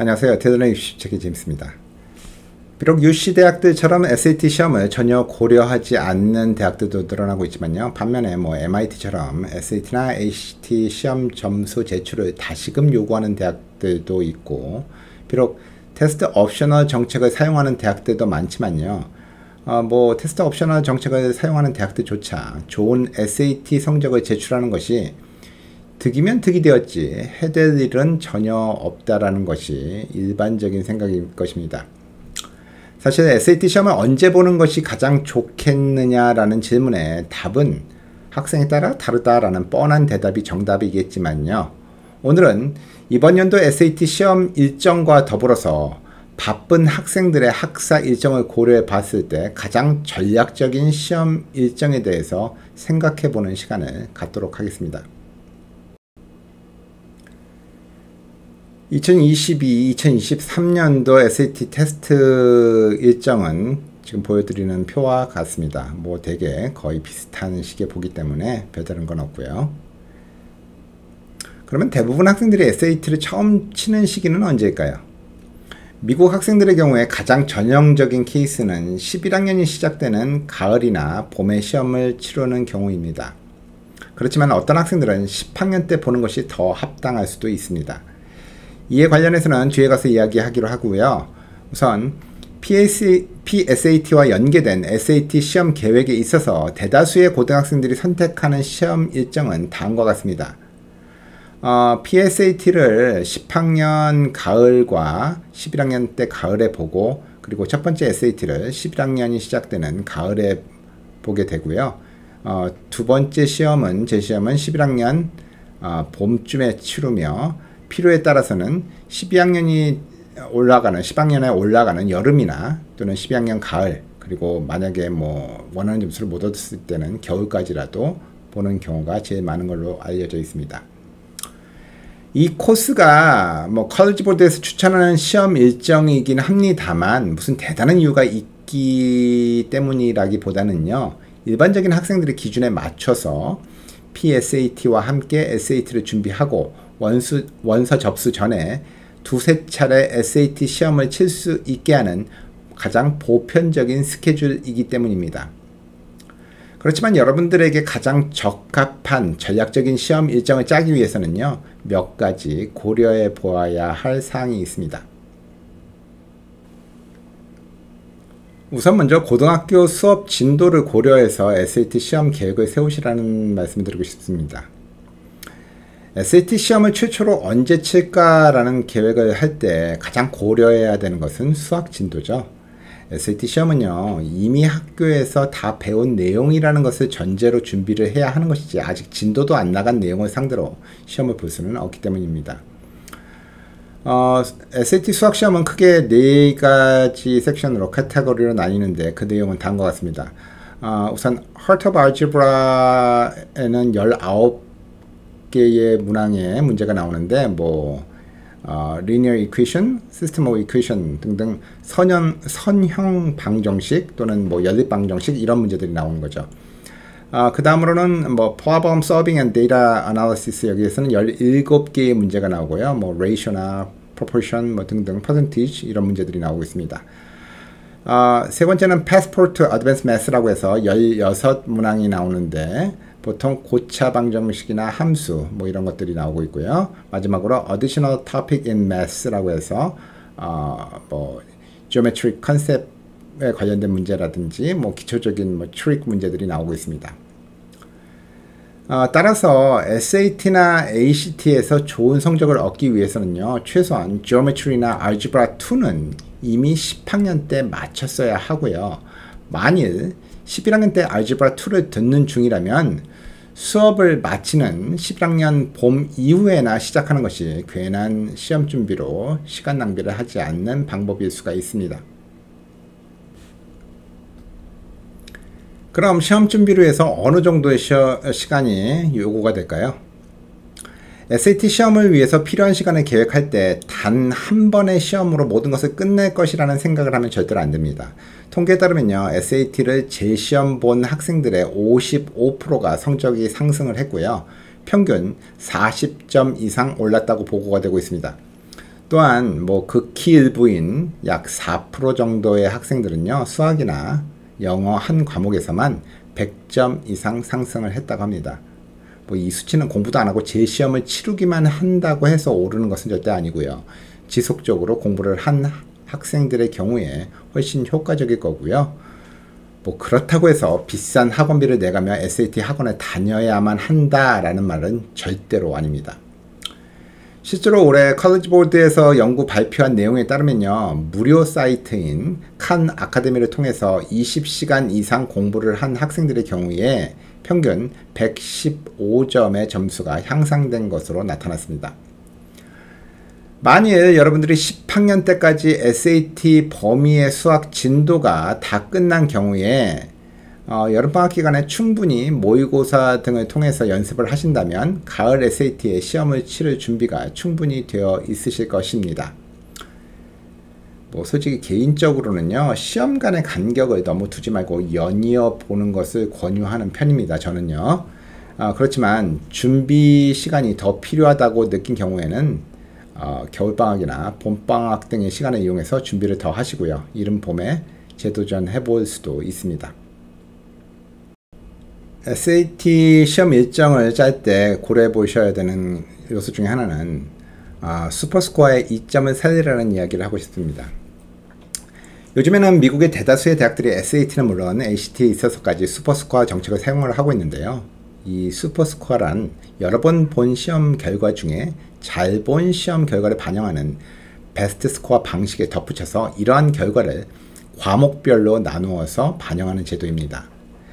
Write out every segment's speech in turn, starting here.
안녕하세요. 대전의 유시책의 제임스입니다. 비록 유시 대학들처럼 SAT 시험을 전혀 고려하지 않는 대학들도 늘어나고 있지만요. 반면에 MIT처럼 SAT나 ACT 시험 점수 제출을 다시금 요구하는 대학들도 있고, 비록 테스트 옵셔널 정책을 사용하는 대학들도 많지만요. 테스트 옵셔널 정책을 사용하는 대학들조차 좋은 SAT 성적을 제출하는 것이 득이면 득이 되었지 해될 일은 전혀 없다라는 것이 일반적인 생각일 것입니다. 사실 SAT 시험을 언제 보는 것이 가장 좋겠느냐라는 질문에 답은 학생에 따라 다르다라는 뻔한 대답이 정답이겠지만요. 오늘은 이번 연도 SAT 시험 일정과 더불어서 바쁜 학생들의 학사 일정을 고려해 봤을 때 가장 전략적인 시험 일정에 대해서 생각해 보는 시간을 갖도록 하겠습니다. 2022-2023년도 SAT 테스트 일정은 지금 보여드리는 표와 같습니다. 대개 거의 비슷한 시기에 보기 때문에 별다른 건 없고요. 그러면 대부분 학생들이 SAT를 처음 치는 시기는 언제일까요? 미국 학생들의 경우에 가장 전형적인 케이스는 11학년이 시작되는 가을이나 봄에 시험을 치르는 경우입니다. 그렇지만 어떤 학생들은 10학년 때 보는 것이 더 합당할 수도 있습니다. 이에 관련해서는 뒤에 가서 이야기하기로 하고요. 우선 PSAT와 연계된 SAT 시험 계획에 있어서 대다수의 고등학생들이 선택하는 시험 일정은 다음과 같습니다. PSAT를 10학년 가을과 11학년 때 가을에 보고, 그리고 첫 번째 SAT를 11학년이 시작되는 가을에 보게 되고요. 두 번째 시험은, 제 시험은 11학년 봄쯤에 치르며, 필요에 따라서는 10학년에 올라가는 여름이나 또는 12학년 가을, 그리고 만약에 원하는 점수를 못 얻었을 때는 겨울까지라도 보는 경우가 제일 많은 걸로 알려져 있습니다. 이 코스가 컬리지 보드에서 추천하는 시험 일정이긴 합니다만 무슨 대단한 이유가 있기 때문이라기보다는요, 일반적인 학생들의 기준에 맞춰서 PSAT와 함께 SAT를 준비하고 원서 접수 전에 두세 차례 SAT 시험을 칠 수 있게 하는 가장 보편적인 스케줄이기 때문입니다. 그렇지만 여러분들에게 가장 적합한 전략적인 시험 일정을 짜기 위해서는요, 몇 가지 고려해 보아야 할 사항이 있습니다. 우선 먼저 고등학교 수업 진도를 고려해서 SAT 시험 계획을 세우시라는 말씀을 드리고 싶습니다. SAT 시험을 최초로 언제 칠까라는 계획을 할 때 가장 고려해야 되는 것은 수학 진도죠. SAT 시험은요, 이미 학교에서 다 배운 내용이라는 것을 전제로 준비를 해야 하는 것이지 아직 진도도 안 나간 내용을 상대로 시험을 볼 수는 없기 때문입니다. SAT 수학 시험은 크게 4가지 섹션으로 카테고리로 나뉘는데 그 내용은 다음과 같습니다. 우선 Heart of Algebra에는 19개의 문항의 문제가 나오는데 Linear Equation, System of Equation 등등 선형 방정식 또는 연립 방정식 이런 문제들이 나오는 거죠. 그 다음으로는 Problem Solving and Data Analysis, 여기에서는 17개의 문제가 나오고요. Ratio나 Proportion 등등 Percentage 이런 문제들이 나오고 있습니다. 세 번째는 Passport to Advanced Math라고 해서 16문항이 나오는데 보통 고차 방정식이나 함수 이런 것들이 나오고 있고요. 마지막으로 Additional Topic in Math라고 해서 Geometric Concept에 관련된 문제라든지 기초적인 트릭 문제들이 나오고 있습니다. 따라서 SAT나 ACT에서 좋은 성적을 얻기 위해서는요, 최소한 Geometry나 Algebra 2는 이미 10학년 때 마쳤어야 하고요. 만일 11학년 때 Algebra 2를 듣는 중이라면 수업을 마치는 11학년 봄 이후에나 시작하는 것이 괜한 시험 준비로 시간 낭비를 하지 않는 방법일 수가 있습니다. 그럼 시험 준비를 위해서 어느 정도의 시간이 요구가 될까요? SAT 시험을 위해서 필요한 시간을 계획할 때 단 한 번의 시험으로 모든 것을 끝낼 것이라는 생각을 하면 절대로 안 됩니다. 통계에 따르면요, SAT를 재시험 본 학생들의 55%가 성적이 상승을 했고요. 평균 40점 이상 올랐다고 보고가 되고 있습니다. 또한 뭐 극히 일부인 약 4% 정도의 학생들은요, 수학이나 영어 한 과목에서만 100점 이상 상승을 했다고 합니다. 뭐 이 수치는 공부도 안 하고 재시험을 치르기만 한다고 해서 오르는 것은 절대 아니고요. 지속적으로 공부를 한 학생들의 경우에 훨씬 효과적일 거고요. 뭐 그렇다고 해서 비싼 학원비를 내가며 SAT 학원에 다녀야만 한다라는 말은 절대로 아닙니다. 실제로 올해 컬리지 보드에서 연구 발표한 내용에 따르면요, 무료 사이트인 칸 아카데미를 통해서 20시간 이상 공부를 한 학생들의 경우에 평균 115점의 점수가 향상된 것으로 나타났습니다. 만일 여러분들이 10학년 때까지 SAT 범위의 수학 진도가 다 끝난 경우에 여름방학 기간에 충분히 모의고사 등을 통해서 연습을 하신다면 가을 SAT에 시험을 치를 준비가 충분히 되어 있으실 것입니다. 뭐 솔직히 개인적으로는요, 시험 간의 간격을 너무 두지 말고 연이어 보는 것을 권유하는 편입니다. 저는요. 그렇지만 준비 시간이 더 필요하다고 느낀 경우에는 겨울방학이나 봄방학 등의 시간을 이용해서 준비를 더 하시고요. 이른 봄에 재도전해 볼 수도 있습니다. SAT 시험 일정을 짤 때 고려해 보셔야 되는 요소 중에 하나는 슈퍼스코어의 이점을 살리라는 이야기를 하고 싶습니다. 요즘에는 미국의 대다수의 대학들이 SAT는 물론 ACT에 있어서까지 슈퍼스코어 정책을 사용을 하고 있는데요. 이 슈퍼스코어란 여러 번 본 시험 결과 중에 잘 본 시험 결과를 반영하는 베스트 스코어 방식에 덧붙여서 이러한 결과를 과목별로 나누어서 반영하는 제도입니다.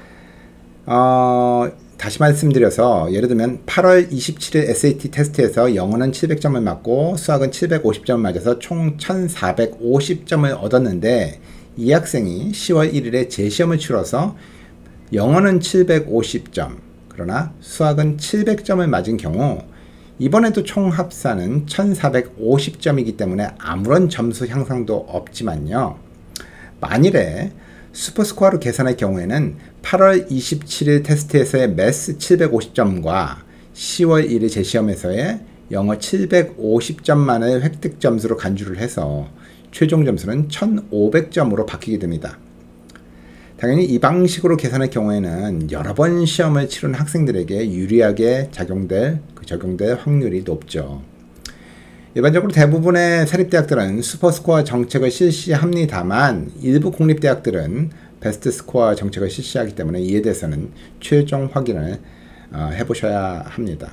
다시 말씀드려서 예를 들면 8월 27일 SAT 테스트에서 영어는 700점을 맞고 수학은 750점을 맞아서 총 1450점을 얻었는데 이 학생이 10월 1일에 재시험을 치러서 영어는 750점 그러나 수학은 700점을 맞은 경우 이번에도 총 합산은 1450점이기 때문에 아무런 점수 향상도 없지만요. 만일에 슈퍼스코어로 계산할 경우에는 8월 27일 테스트에서의 매스 750점과 10월 1일 재시험에서의 영어 750점만을 획득 점수로 간주를 해서 최종 점수는 1500점으로 바뀌게 됩니다. 당연히 이 방식으로 계산할 경우에는 여러 번 시험을 치른 학생들에게 유리하게 적용될 확률이 높죠. 일반적으로 대부분의 사립대학들은 슈퍼스코어 정책을 실시합니다만 일부 공립대학들은 베스트 스코어 정책을 실시하기 때문에 이에 대해서는 최종 확인을 해보셔야 합니다.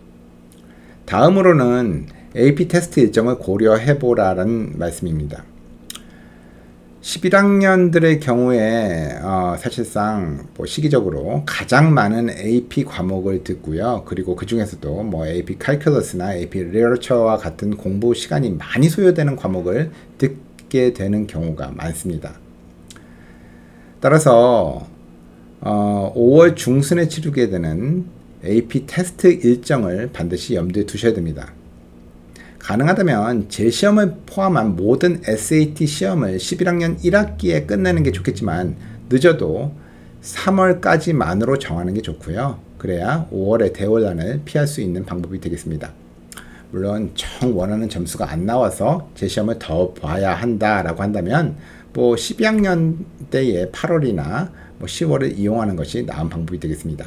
다음으로는 AP 테스트 일정을 고려해보라는 말씀입니다. 11학년들의 경우에 사실상 뭐 시기적으로 가장 많은 AP 과목을 듣고요. 그리고 그 중에서도 뭐 AP 칼큘러스나 AP 리터처와 같은 공부 시간이 많이 소요되는 과목을 듣게 되는 경우가 많습니다. 따라서 5월 중순에 치르게 되는 AP 테스트 일정을 반드시 염두에 두셔야 됩니다. 가능하다면 재시험을 포함한 모든 SAT 시험을 11학년 1학기에 끝내는 게 좋겠지만 늦어도 3월까지만으로 정하는 게 좋고요. 그래야 5월의 대혼란을 피할 수 있는 방법이 되겠습니다. 물론 정 원하는 점수가 안 나와서 재시험을 더 봐야 한다라고 한다면 뭐 12학년 때의 8월이나 뭐 10월을 이용하는 것이 나은 방법이 되겠습니다.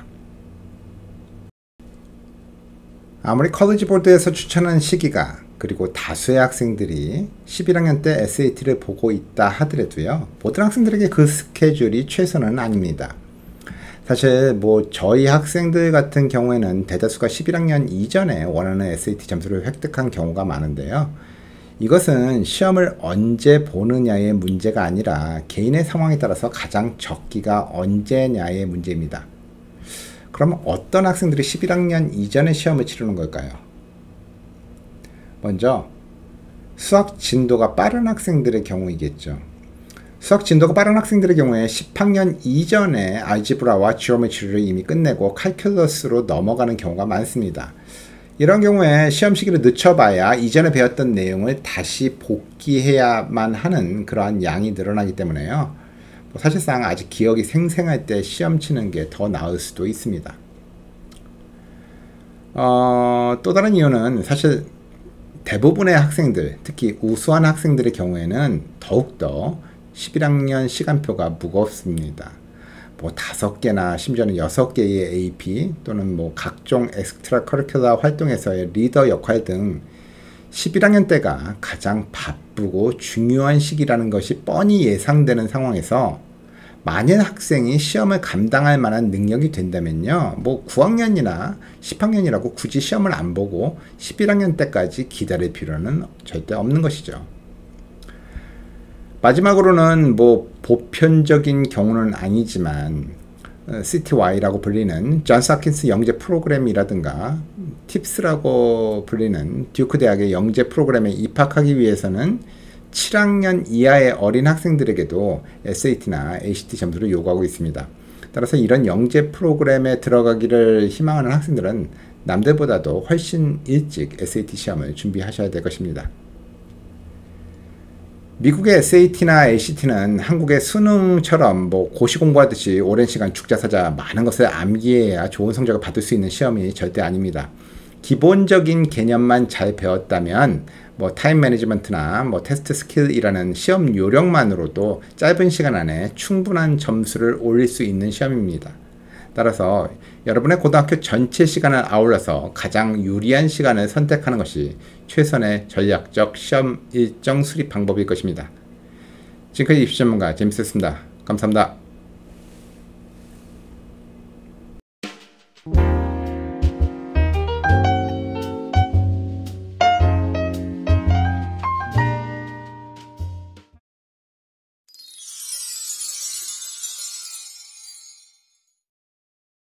아무리 컬리지 보드에서 추천하는 시기가 그리고 다수의 학생들이 11학년 때 SAT를 보고 있다 하더라도요. 모든 학생들에게 그 스케줄이 최선은 아닙니다. 사실 뭐 저희 학생들 같은 경우에는 대다수가 11학년 이전에 원하는 SAT 점수를 획득한 경우가 많은데요. 이것은 시험을 언제 보느냐의 문제가 아니라 개인의 상황에 따라서 가장 적기가 언제냐의 문제입니다. 그럼 어떤 학생들이 11학년 이전에 시험을 치르는 걸까요? 먼저 수학 진도가 빠른 학생들의 경우이겠죠. 수학 진도가 빠른 학생들의 경우에 10학년 이전에 알지브라와 지오메트리를 이미 끝내고 칼큘러스로 넘어가는 경우가 많습니다. 이런 경우에 시험 시기를 늦춰봐야 이전에 배웠던 내용을 다시 복기해야만 하는 그러한 양이 늘어나기 때문에요. 사실상 아직 기억이 생생할 때 시험 치는 게 더 나을 수도 있습니다. 또 다른 이유는 사실 대부분의 학생들, 특히 우수한 학생들의 경우에는 더욱더 11학년 시간표가 무겁습니다. 뭐 5개나 심지어는 6개의 AP 또는 뭐 각종 엑스트라 커리큘러 활동에서의 리더 역할 등 11학년 때가 가장 바쁘고 중요한 시기라는 것이 뻔히 예상되는 상황에서 만약 학생이 시험을 감당할 만한 능력이 된다면요, 뭐 9학년이나 10학년이라고 굳이 시험을 안 보고 11학년 때까지 기다릴 필요는 절대 없는 것이죠. 마지막으로는 뭐 보편적인 경우는 아니지만 CTY라고 불리는 존스 홉킨스 영재 프로그램이라든가 팁스라고 불리는 듀크 대학의 영재 프로그램에 입학하기 위해서는 7학년 이하의 어린 학생들에게도 SAT나 ACT 점수를 요구하고 있습니다. 따라서 이런 영재 프로그램에 들어가기를 희망하는 학생들은 남들보다도 훨씬 일찍 SAT 시험을 준비하셔야 될 것입니다. 미국의 SAT나 ACT는 한국의 수능처럼 뭐 고시 공부하듯이 오랜 시간 죽자사자 많은 것을 암기해야 좋은 성적을 받을 수 있는 시험이 절대 아닙니다. 기본적인 개념만 잘 배웠다면 뭐 타임 매니지먼트나 뭐 테스트 스킬이라는 시험 요령만으로도 짧은 시간 안에 충분한 점수를 올릴 수 있는 시험입니다. 따라서 여러분의 고등학교 전체 시간을 아울러서 가장 유리한 시간을 선택하는 것이 최선의 전략적 시험 일정 수립 방법일 것입니다. 지금까지 입시 전문가 재밌었습니다. 감사합니다.